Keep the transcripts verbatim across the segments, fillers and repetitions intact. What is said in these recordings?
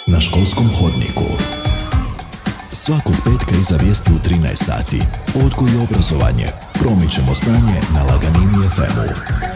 Na školskom hodniku. Svakog petka iza vijesti u trinaest sati. Odgoj i obrazovanje. Promičemo znanje na Laganini ef emu.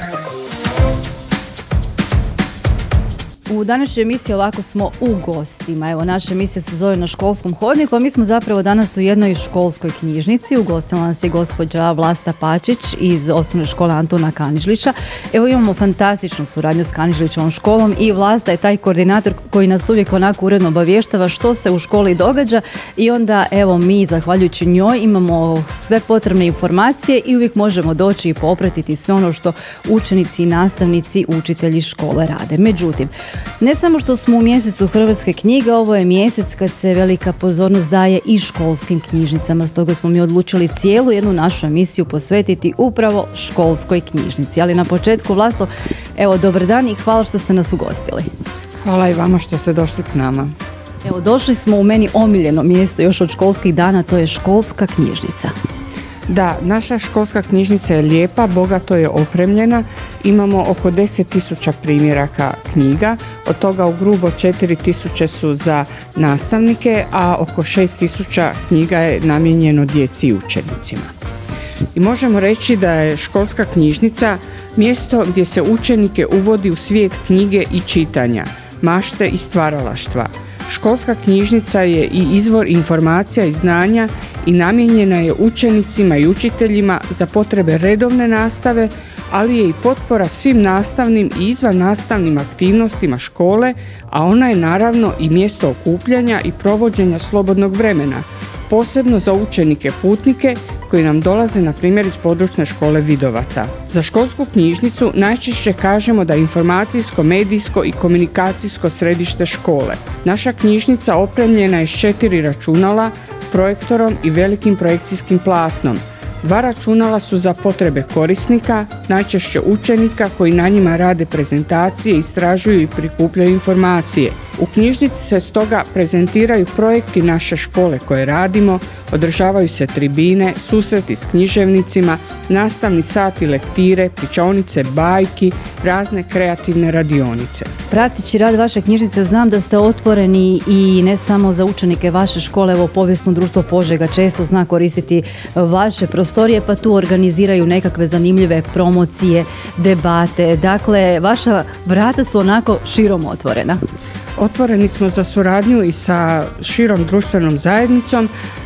U današnjoj emisiji ovako smo u gostima. Evo, naša emisija se zove Na školskom hodniku, a mi smo zapravo danas u jednoj školskoj knjižnici. Ugostila nas je gospođa Vlasta Pačić iz osnovne škole Antuna Kanižlića. Evo, imamo fantastičnu suradnju s Kanižlićevom školom i Vlasta je taj koordinator koji nas uvijek onako uredno obavještava što se u školi događa i onda evo mi, zahvaljujući njoj, imamo sve potrebne informacije i uvijek možemo doći i popratiti sve ono što učenici, nastavnici, učitelji škole rade. Međutim, ne samo što smo u mjesecu hrvatske knjige, ovo je mjesec kad se velika pozornost daje i školskim knjižnicama, stoga smo mi odlučili cijelu jednu našu emisiju posvetiti upravo školskoj knjižnici. Ali na početku, Vlasto, evo, dobar dan i hvala što ste nas ugostili. Hvala i vama što ste došli k nama. Evo, došli smo u meni omiljeno mjesto još od školskih dana, to je školska knjižnica. Da, naša školska knjižnica je lijepa, bogato je opremljena, imamo oko deset tisuća primjeraka knjiga, od toga u grubo četiri tisuće su za nastavnike, a oko šest tisuća knjiga je namijenjeno djeci i učenicima. I možemo reći da je školska knjižnica mjesto gdje se učenike uvodi u svijet knjige i čitanja, mašte i stvaralaštva. Školska knjižnica je i izvor informacija i znanja i namijenjena je učenicima i učiteljima za potrebe redovne nastave, ali je i potpora svim nastavnim i izvan nastavnim aktivnostima škole, a ona je naravno i mjesto okupljanja i provođenja slobodnog vremena, posebno za učenike putnike koji nam dolaze na primjer iz područne škole Vidovaca. Za školsku knjižnicu najčešće kažemo da je informacijsko, medijsko i komunikacijsko središte škole. Naša knjižnica opremljena je s četiri računala, projektorom i velikim projekcijskim platnom. Dva računala su za potrebe korisnika, najčešće učenika koji na njima rade prezentacije, istražuju i prikupljaju informacije. U knjižnici se stoga prezentiraju projekti naše škole koje radimo, održavaju se tribine, susreti s književnicima, nastavni sati lektire, pričaonice, bajki, razne kreativne radionice. Prateći rad vaše knjižnice znam da ste otvoreni i ne samo za učenike vaše škole, evo Povijesno društvo Požega često zna koristiti vaše prostorije, pa tu organiziraju nekakve zanimljive promocije, debate. Dakle, vaša vrata su onako širom otvorena. Otvoreni smo za suradnju i sa širom društvenom zajednicom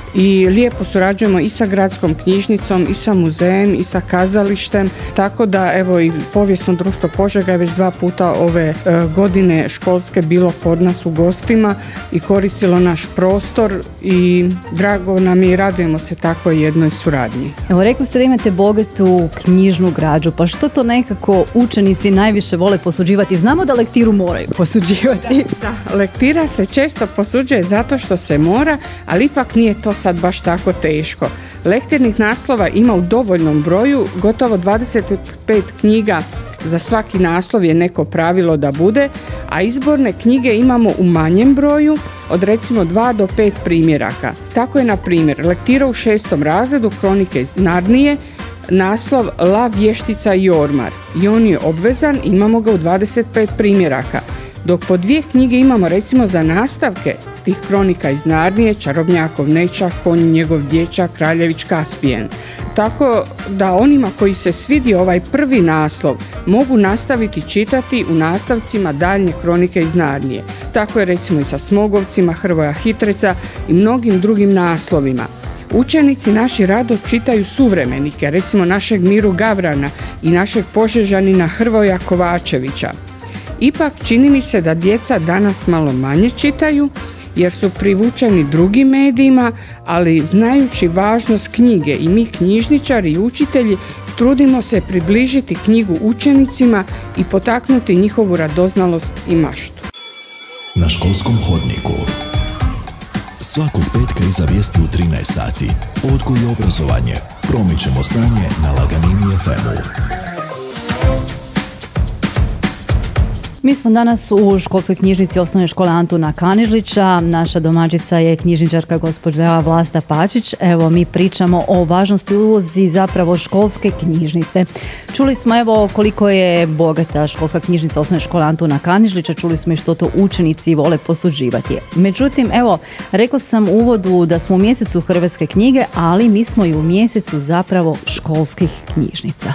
i lijepo surađujemo i sa gradskom knjižnicom i sa muzejem i sa kazalištem, tako da evo i Povijesno društvo Požega je već dva puta ove e, godine školske bilo kod nas u gostima i koristilo naš prostor i drago nam je i radujemo se takvoj jednoj suradnji. Evo, rekli ste da imate bogatu knjižnu građu, pa što to nekako učenici najviše vole posuđivati? Znamo da lektiru moraju posuđivati. Da, da, lektira se često posuđuje zato što se mora, ali ipak nije to sad baš tako teško. Lektirnih naslova ima u dovoljnom broju, gotovo dvadeset pet knjiga za svaki naslov je neko pravilo da bude, a izborne knjige imamo u manjem broju, od recimo dva do pet primjeraka. Tako je na primjer lektira u šestom razredu Kronike iz Narnije, naslov La vještica i ormar i on je obvezan, imamo ga u dvadeset pet primjeraka. Dok po dvije knjige imamo recimo za nastavke tih kronika iz Narnije, Čarobnjakov nećak, Konj njegov dječak, Kraljević Kaspijen. Tako da onima koji se svidi ovaj prvi naslov mogu nastaviti čitati u nastavcima daljnje kronike iz Narnije. Tako je recimo i sa Smogovcima, Hrvoja Hitreca i mnogim drugim naslovima. Učenici naši rado čitaju suvremenike, recimo našeg Miru Gavrana i našeg Požežanina Hrvoja Kovačevića. Ipak čini mi se da djeca danas malo manje čitaju jer su privučeni drugim medijima, ali znajući važnost knjige i mi knjižničari i učitelji trudimo se približiti knjigu učenicima i potaknuti njihovu radoznalost i maštu. Na školskom hodniku. Svakog petka iza vijesti u trinaest sati. Odgoj i obrazovanje. Promičemo znanje na Laganini ef emu. Mi smo danas u školskoj knjižnici osnovne škole Antuna Kanižlića. Naša domaćica je knjižničarka gospođa Vlasta Pačić. Evo, mi pričamo o važnosti i ulozi zapravo školske knjižnice. Čuli smo evo koliko je bogata školska knjižnica osnovne škole Antuna Kanižlića, čuli smo i što to učenici vole posuđivati. Međutim, evo, rekla sam u uvodu da smo u mjesecu hrvatske knjige, ali mi smo i u mjesecu zapravo školskih knjižnica.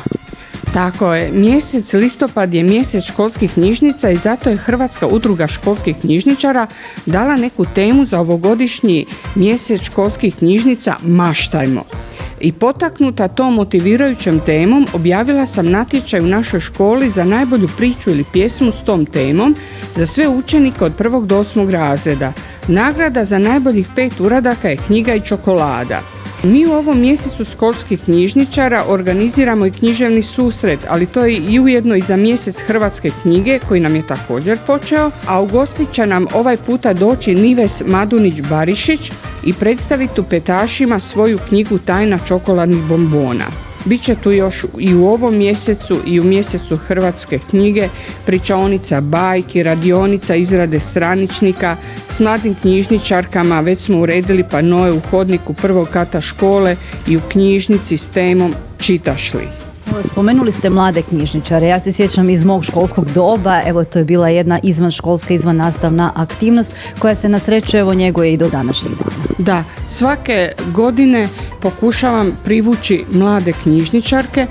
Tako je, mjesec listopad je mjesec školskih knjižnica i zato je Hrvatska udruga školskih knjižničara dala neku temu za ovogodišnji mjesec školskih knjižnica Maštajmo. I potaknuta tom motivirajućom temom objavila sam natječaj u našoj školi za najbolju priču ili pjesmu s tom temom za sve učenike od prvog do osmog razreda. Nagrada za najboljih pet uradaka je knjiga i čokolada. Mi u ovom mjesecu školskih knjižničara organiziramo i književni susret, ali to je i ujedno i za mjesec hrvatske knjige koji nam je također počeo, a ugostit će nam ovaj puta doći Nives Madunić-Barišić i predstaviti u Petašima svoju knjigu Tajna čokoladnih bombona. Biće tu još i u ovom mjesecu i u mjesecu hrvatske knjige pričaonica bajki, radionica izrade straničnika s mladim knjižničarkama. Već smo uredili panoe u hodniku prvog kata škole i u knjižnici s temom Čitaš li? Spomenuli ste mlade knjižničare, ja se sjećam iz mog školskog doba, evo to je bila jedna izvanškolska, izvannastavna aktivnost koja se na sreću evo njeguje i do današnjeg dana. Da, svake godine pokušavam privući mlade knjižničarke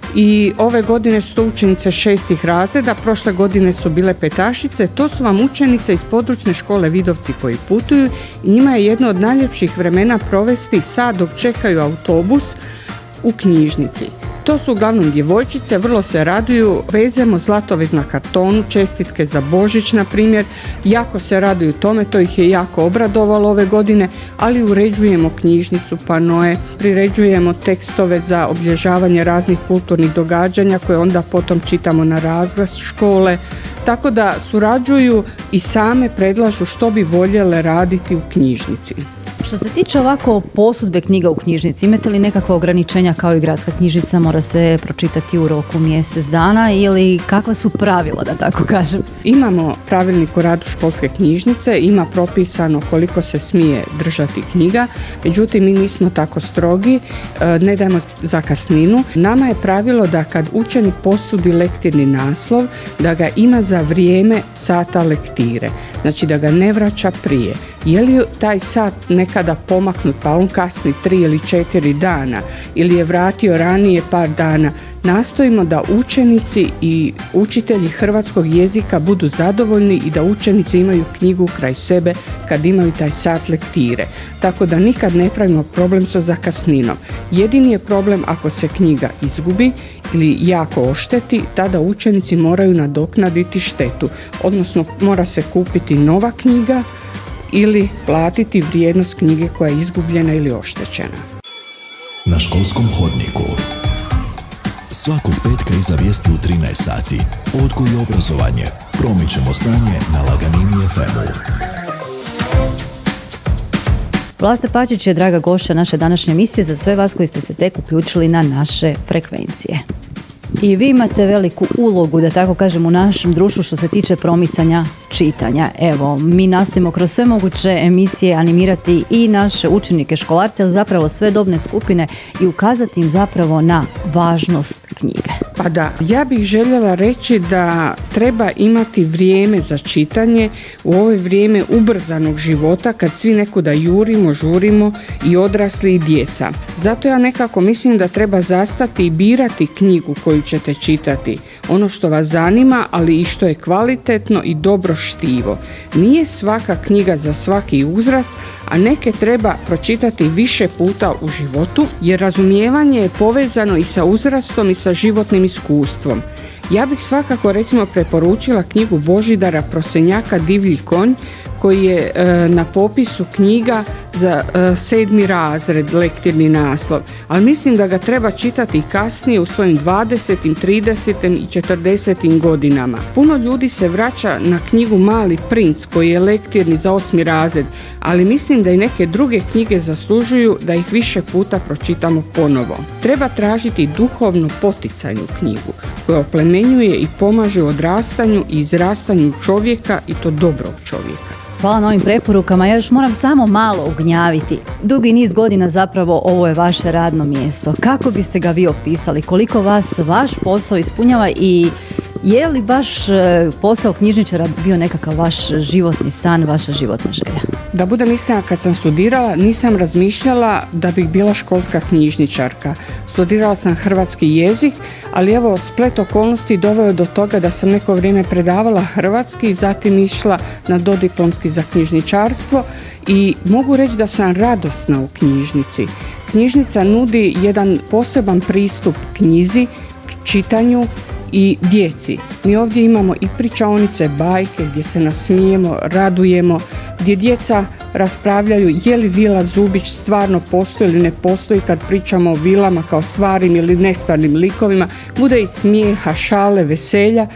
i ove godine su to učenice šestih razreda, prošle godine su bile petašice. To su vam učenice iz područne škole Vidovci koji putuju i njima je jedno od najljepših vremena provesti sat dok čekaju autobus u knjižnici. To su uglavnom djevojčice, vrlo se raduju, vezemo zlatovez na kartonu, čestitke za Božić na primjer, jako se raduju tome, to ih je jako obradovalo ove godine, ali uređujemo knjižnicu, panoe, priređujemo tekstove za obilježavanje raznih kulturnih događanja koje onda potom čitamo na razglas škole, tako da surađuju i same predlažu što bi voljele raditi u knjižnici. Što se tiče ovako posudbe knjiga u knjižnici, imate li nekakva ograničenja kao i gradska knjižnica, mora se pročitati u roku mjesec dana ili kakva su pravila, da tako kažem? Imamo pravilnik o radu školske knjižnice, ima propisano koliko se smije držati knjiga, međutim mi nismo tako strogi, ne dajemo zakasninu. Nama je pravilo da kad učenik posudi lektirni naslov, da ga ima za vrijeme sata lektire, znači da ga ne vraća prije. Je li taj sat nekada pomaknut pa on kasni tri ili četiri dana ili je vratio ranije par dana, nastojimo da učenici i učitelji hrvatskog jezika budu zadovoljni i da učenici imaju knjigu kraj sebe kad imaju taj sat lektire. Tako da nikad ne pravimo problem sa zakasninom. Jedini je problem ako se knjiga izgubi ili jako ošteti, tada učenici moraju nadoknaditi štetu, odnosno mora se kupiti nova knjiga ili platiti vrijednost knjige koja je izgubljena ili oštećena. Na školskom hodniku svakog petka iza vijesti u trinaest sati. Odgoj i obrazovanje. Promičemo znanje na Laganini ef emu. Vlasta Pačić je draga gošća naše današnje emisije za sve vas koji ste se tek uključili na naše frekvencije. I vi imate veliku ulogu, da tako kažem, u našem društvu što se tiče promicanja čitanja. Evo, mi nastojimo kroz sve moguće emisije animirati i naše učenike, školarce, ali zapravo sve dobne skupine i ukazati im zapravo na važnost knjige. Pa da, ja bih željela reći da treba imati vrijeme za čitanje u ovo vrijeme ubrzanog života kad svi nekuda jurimo, žurimo i odrasli i djeca. Zato ja nekako mislim da treba zastati i birati knjigu koju ćete čitati, ono što vas zanima, ali i što je kvalitetno i dobro štivo. Nije svaka knjiga za svaki uzrast, a neke treba pročitati više puta u životu, jer razumijevanje je povezano i sa uzrastom i sa životnim iskustvom. Ja bih svakako recimo preporučila knjigu Božidara Prosenjaka Divlji konj, koji je e, na popisu knjiga za uh, sedmi razred, lektirni naslov, ali mislim da ga treba čitati i kasnije u svojim dvadesetim, tridesetim i četrdesetim godinama. Puno ljudi se vraća na knjigu Mali princ koji je lektirni za osmi razred, ali mislim da i neke druge knjige zaslužuju da ih više puta pročitamo ponovo. Treba tražiti duhovno poticajnu knjigu koja oplemenjuje i pomaže u odrastanju i izrastanju čovjeka, i to dobrog čovjeka. Hvala na ovim preporukama. Ja još moram samo malo ugnjaviti. Dugi niz godina zapravo ovo je vaše radno mjesto. Kako biste ga vi opisali? Koliko vas vaš posao ispunjava i je li baš posao knjižničara bio nekakav vaš životni san, vaša životna želja? Da budem iskrena, kad sam studirala nisam razmišljala da bih bila školska knjižničarka. Studirala sam hrvatski jezik, ali evo splet okolnosti doveo do toga da sam neko vrijeme predavala hrvatski i zatim išla na dodiplomski za knjižničarstvo i mogu reći da sam radosna u knjižnici. Knjižnica nudi jedan poseban pristup knjizi, čitanju i djeci. Mi ovdje imamo i pričaonice, bajke gdje se nasmijemo, radujemo, gdje djeca raspravljaju je li vila Zubić stvarno postoji ili ne postoji kad pričamo o vilama kao stvarnim ili nestvarnim likovima. Bude i smijeha, šale, veselja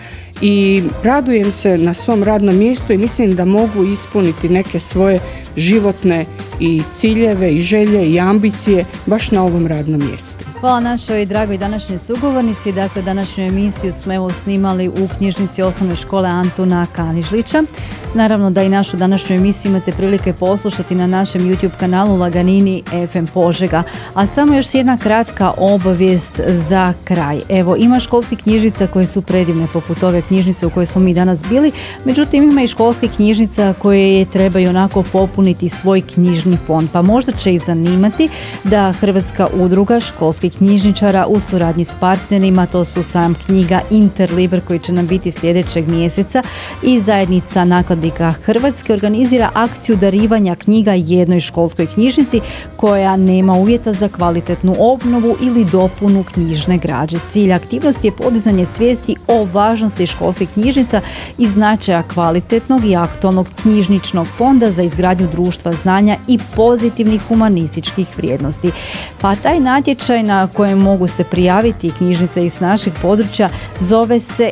i radujem se na svom radnom mjestu i mislim da mogu ispuniti neke svoje životne i ciljeve i želje i ambicije baš na ovom radnom mjestu. Hvala našoj dragoj današnjoj sugovornici. Dakle, današnju emisiju smo evo snimali u knjižnici osnovne škole Antuna Kanižlića. Naravno da i našu današnju emisiju imate prilike poslušati na našem YouTube kanalu Laganini F M Požega. A samo još jedna kratka obavijest za kraj. Evo, ima školskih knjižnica koje su predivne poput ove knjižnice u kojoj smo mi danas bili. Međutim, ima i školskih knjižnica koje trebaju onako popuniti svoj knjižni fond. Pa možda će ih zanimati da Hrvatska udruga školskih knjižničara u suradnji s partnerima, to su Sajam knjiga Interliber koji će nam biti sljedećeg mjeseca, i zajednica nakladnika Hrvatske organizira akciju darivanja knjiga jednoj školskoj knjižnici koja nema uvjeta za kvalitetnu obnovu ili dopunu knjižne građe. Cilj aktivnosti je podizanje svijesti o važnosti školskih knjižnica i značaja kvalitetnog i aktualnog knjižničnog fonda za izgradnju društva znanja i pozitivnih humanističkih vrijednosti. Pa taj natječaj na kojem mogu se prijaviti knjižnice iz naših područja zove se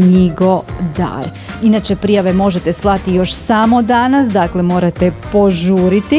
Knjigodar. Inače, prijave možete slati još samo danas, dakle morate požuriti.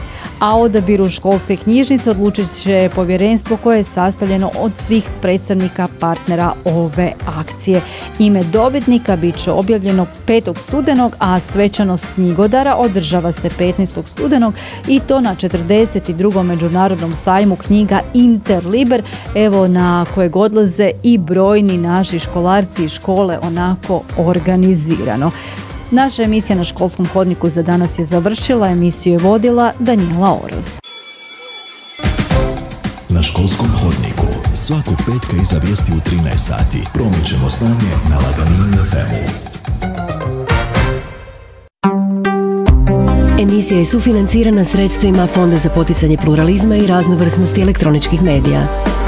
A odabiru školske knjižnice odlučit će povjerenstvo koje je sastavljeno od svih predstavnika partnera ove akcije. Ime dobitnika bit će objavljeno petog studenog, a svečanost Knjigodara održava se petnaestog studenog i to na četrdeset drugom međunarodnom sajmu knjiga Interliber, evo na kojeg odlaze i brojni naši školarci i škole onako organizirano. Naša emisija na školskom hodniku za danas je završila. Emisiju je vodila Danijela Oroz. Na školskom hodniku svakog petka iza vijesti u trinaest sati promičemo znanje na Laganini F M-u. Emisija je sufinancirana sredstvima Fonda za poticanje pluralizma i raznovrsnosti elektroničkih medija.